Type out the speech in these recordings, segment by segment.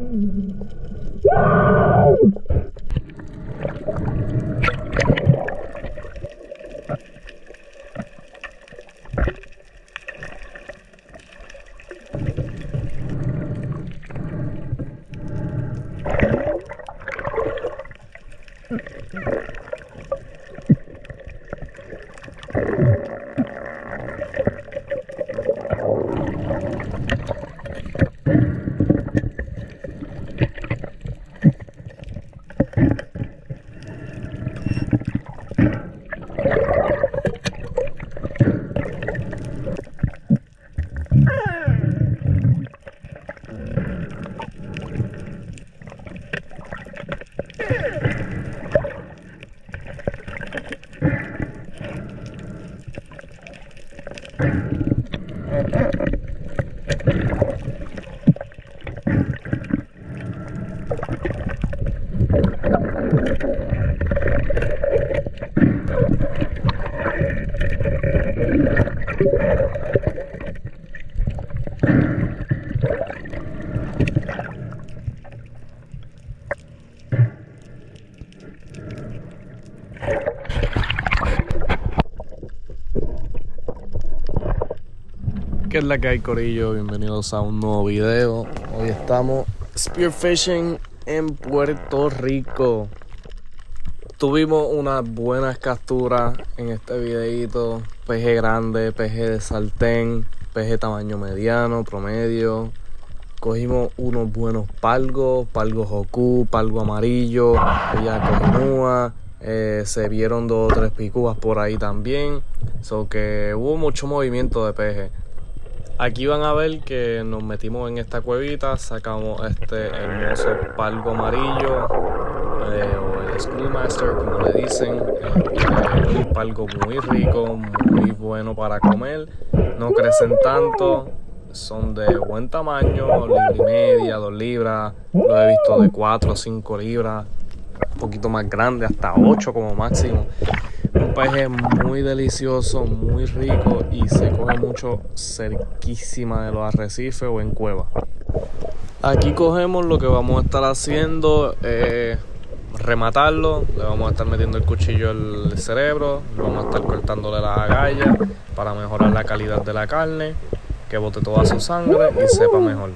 ¿Qué es la que hay, corillo? Bienvenidos a un nuevo video. Hoy estamos spearfishing en Puerto Rico. Tuvimos unas buenas capturas en este videito. Peje grande, peje de sartén, peje tamaño mediano, promedio. Cogimos unos buenos palgos, palgo jocú, palgo amarillo, ella coginúa. Se vieron 2 o 3 picúas por ahí también. So que hubo mucho movimiento de peje. Aquí van a ver que nos metimos en esta cuevita, sacamos este hermoso palgo amarillo, o el Schoolmaster como le dicen. Un palgo muy rico, muy bueno para comer, no crecen tanto, son de buen tamaño, 1,5 libras, 2 libras, lo he visto de 4 o 5 libras, un poquito más grande, hasta 8 como máximo. Un peje muy delicioso, muy rico y se coge mucho cerquísima de los arrecifes o en cuevas. Aquí cogemos lo que vamos a estar haciendo, rematarlo, le vamos a estar metiendo el cuchillo al cerebro, vamos a estar cortándole las agallas para mejorar la calidad de la carne, que bote toda su sangre y sepa mejor.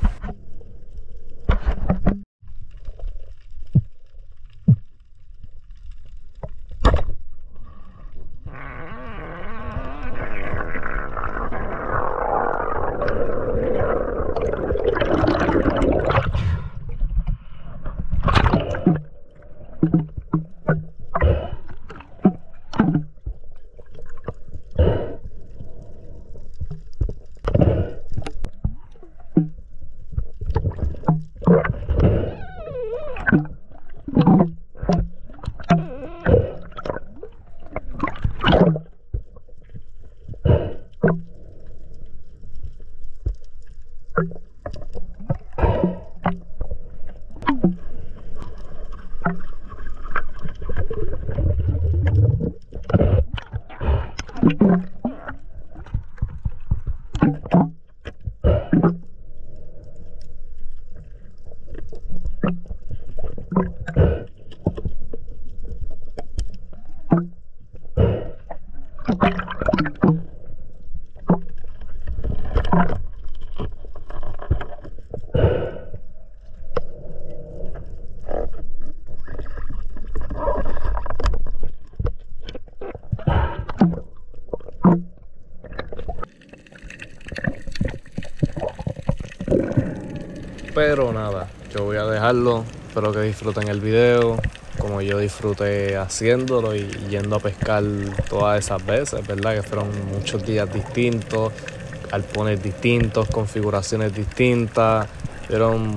Pero nada, yo voy a dejarlo. Espero que disfruten el video como yo disfruté haciéndolo y yendo a pescar todas esas veces, ¿verdad? Que fueron muchos días distintos, arpones distintos, configuraciones distintas. Fueron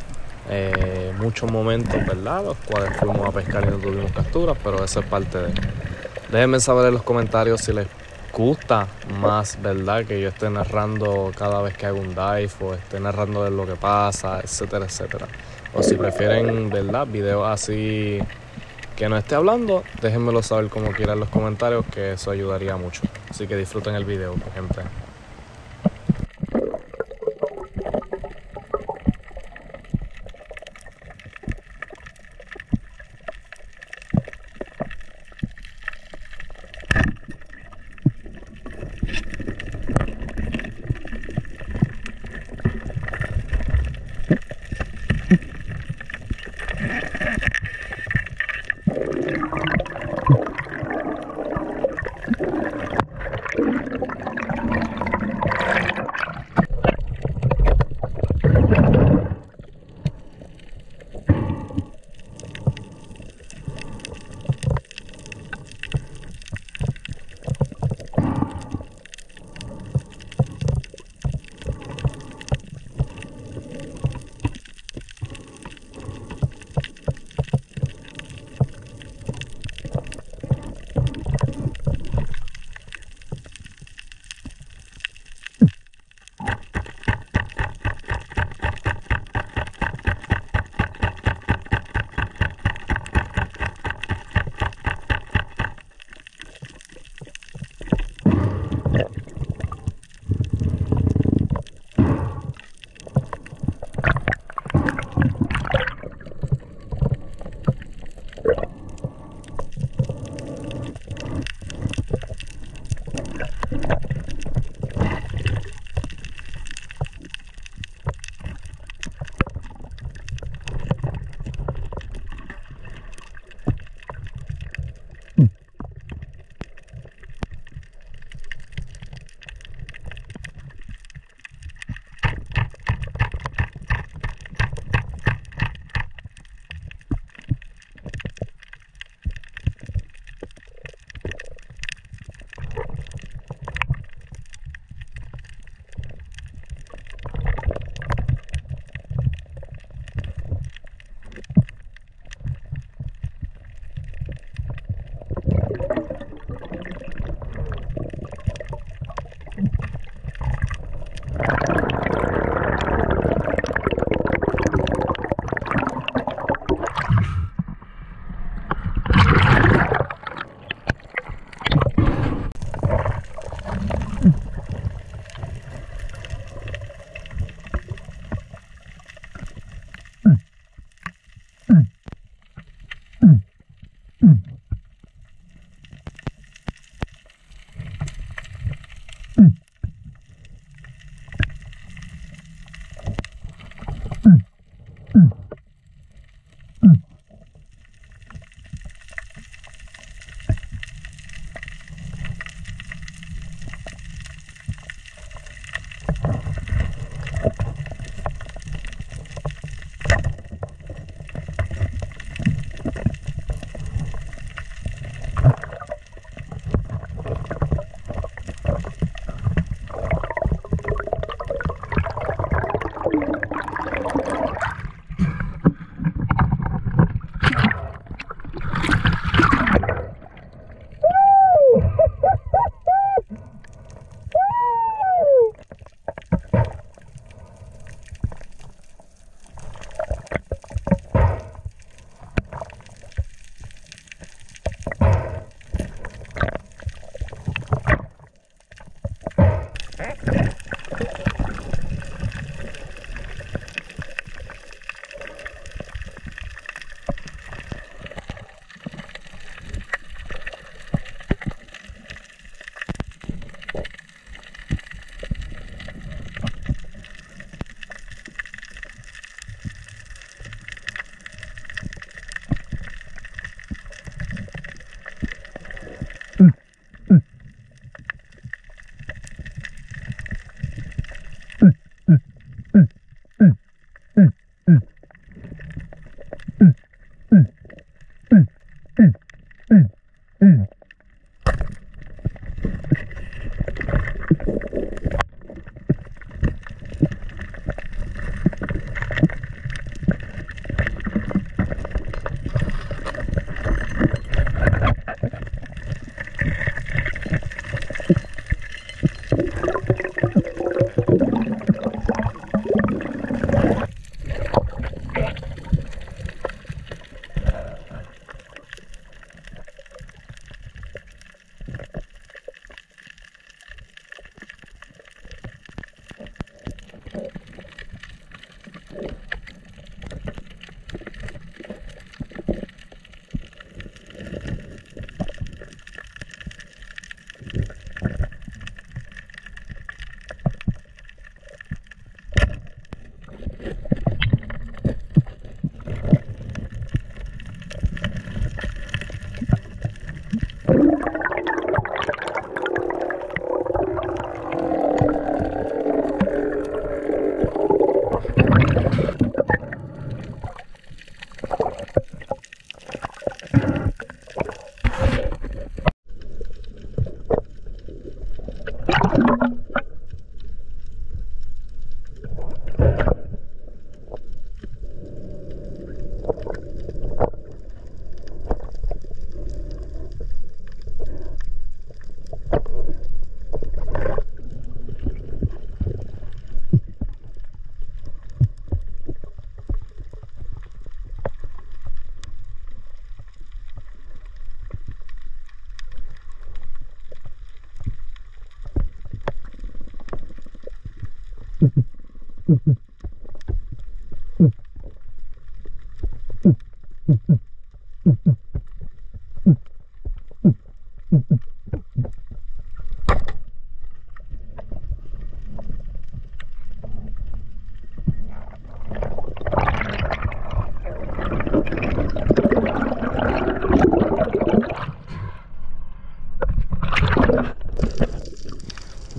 muchos momentos, ¿verdad? Los cuales fuimos a pescar y no tuvimos capturas, pero eso es parte de... Déjenme saber en los comentarios si les gusta más, ¿verdad? Que yo esté narrando cada vez que hago un dive o esté narrando de lo que pasa, etcétera, etcétera. O si prefieren, ¿verdad? Videos así que no esté hablando, déjenmelo saber como quieran en los comentarios, que eso ayudaría mucho. Así que disfruten el video, gente.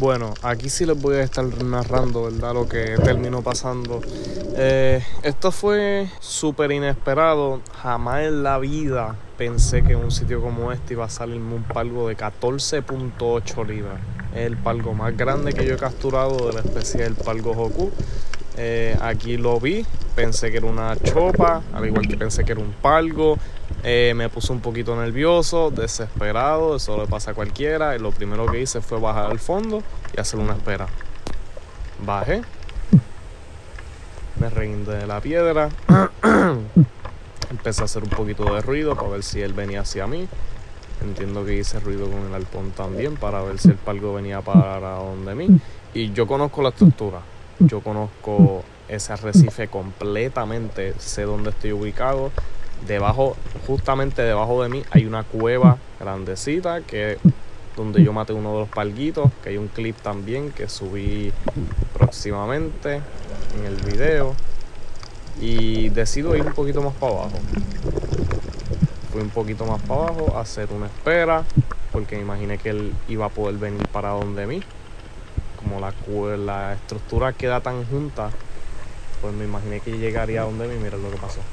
Bueno, aquí sí les voy a estar narrando, ¿verdad? Lo que terminó pasando. Esto fue súper inesperado. Jamás en la vida pensé que en un sitio como este iba a salirme un palgo de 14.8 libras. Es el palgo más grande que yo he capturado de la especie del palgo Hoku. Aquí lo vi, pensé que era una chopa, al igual que pensé que era un palgo. Me puse un poquito nervioso, desesperado, eso le pasa a cualquiera. Y lo primero que hice fue bajar al fondo y hacer una espera. Bajé, me reguindé de la piedra, empecé a hacer un poquito de ruido para ver si él venía hacia mí. Entiendo que hice ruido con el arpón también para ver si el palgo venía para donde mí. Y yo conozco la estructura, yo conozco ese arrecife completamente, sé dónde estoy ubicado. Debajo, justamente debajo de mí, hay una cueva grandecita que es donde yo maté uno de los palguitos, que hay un clip también que subí próximamente en el video. Y decido ir un poquito más para abajo. Fui un poquito más para abajo a hacer una espera, porque me imaginé que él iba a poder venir para donde mí. Como la estructura queda tan junta, pues me imaginé que llegaría a donde mí. Mira lo que pasó.